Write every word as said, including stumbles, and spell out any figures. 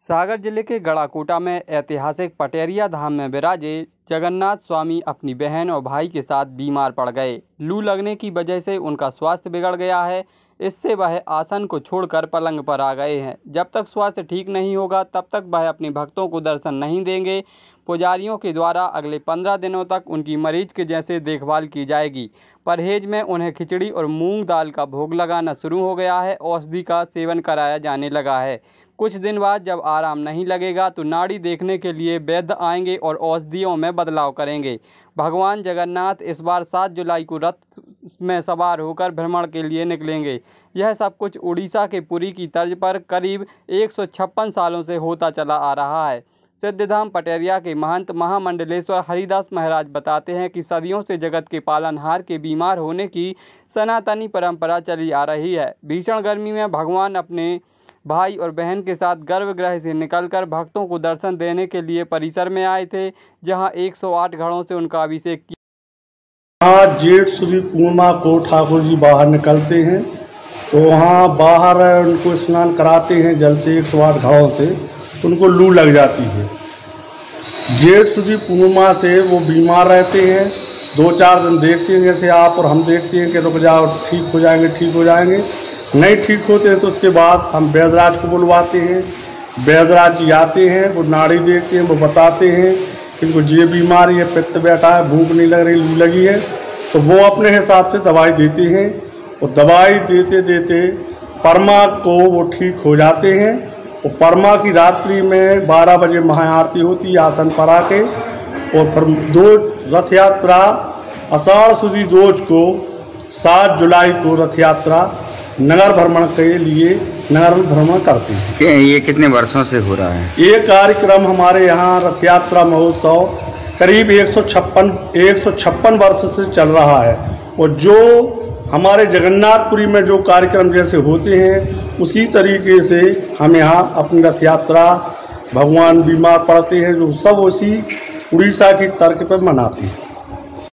सागर जिले के गड़ाकोटा में ऐतिहासिक पटेरिया धाम में विराजे जगन्नाथ स्वामी अपनी बहन और भाई के साथ बीमार पड़ गए। लू लगने की वजह से उनका स्वास्थ्य बिगड़ गया है। इससे वह आसन को छोड़कर पलंग पर आ गए हैं। जब तक स्वास्थ्य ठीक नहीं होगा तब तक वह अपने भक्तों को दर्शन नहीं देंगे। पुजारियों के द्वारा अगले पंद्रह दिनों तक उनकी मरीज के जैसे देखभाल की जाएगी। परहेज में उन्हें खिचड़ी और मूंग दाल का भोग लगाना शुरू हो गया है। औषधि का सेवन कराया जाने लगा है। कुछ दिन बाद जब आराम नहीं लगेगा तो नाड़ी देखने के लिए वैद्य आएंगे और औषधियों में बदलाव करेंगे। भगवान जगन्नाथ इस बार सात जुलाई को रथ में सवार होकर भ्रमण के लिए निकलेंगे। यह सब कुछ उड़ीसा के पुरी की तर्ज पर करीब एक सौ छप्पन सालों से होता चला आ रहा है। सिद्धधाम पटेरिया के महंत महामंडलेश्वर हरिदास महाराज बताते हैं कि सदियों से जगत के पालनहार के बीमार होने की सनातनी परंपरा चली आ रही है। भीषण गर्मी में भगवान अपने भाई और बहन के साथ गर्भगृह से निकलकर भक्तों को दर्शन देने के लिए परिसर में आए थे, जहां एक सौ आठ घड़ों से उनका अभिषेक किया। आज जेठ सुदी पूर्णिमा को ठाकुर जी बाहर निकलते हैं तो वहाँ बाहर उनको स्नान कराते हैं जल से एक सौ आठ घड़ों से, तो उनको लू लग जाती है। जेठ सुदी पूर्णिमा से वो बीमार रहते हैं। दो चार दिन देखते हैं जैसे आप और हम देखते हैं कि रुक जाओ, ठीक हो जाएंगे ठीक हो जाएंगे नहीं ठीक होते हैं तो उसके बाद हम वैद्यराज को बुलवाते हैं। वैद्यराज जी आते हैं, वो नाड़ी देखते हैं, वो बताते हैं कि इनको ये बीमारी है, पित्त बैठा है, भूख नहीं लग रही, लू लगी है, तो वो अपने हिसाब से दवाई देते हैं। और दवाई देते देते परमा को वो ठीक हो जाते हैं। और परमा की रात्रि में बारह बजे महाआरती होती है आसन पर आके। और फिर दो रथ यात्रा आषाढ़ सुदी दोज को सात जुलाई को रथ यात्रा नगर भ्रमण के लिए नगर भ्रमण करते हैं। ये कितने वर्षों से हो रहा है ये कार्यक्रम? हमारे यहाँ रथ यात्रा महोत्सव करीब एक सौ छप्पन एक सौ छप्पन वर्ष से चल रहा है। और जो हमारे जगन्नाथपुरी में जो कार्यक्रम जैसे होते हैं उसी तरीके से हम यहाँ अपनी रथ यात्रा, भगवान बीमार पड़ते हैं जो सब उसी उड़ीसा की तर्क पर मनाते हैं।